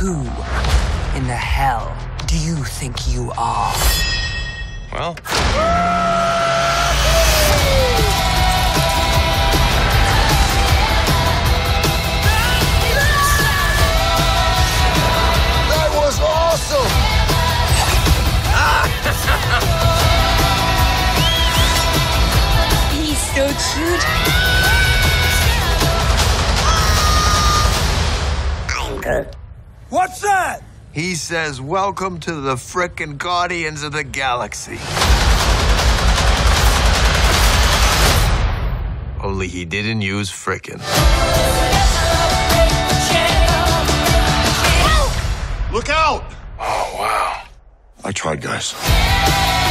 Who in the hell do you think you are? Well... That was awesome! He's so cute. What's that? He says, welcome to the frickin' Guardians of the Galaxy. Only he didn't use frickin'. Look out! Oh, wow. I tried, guys.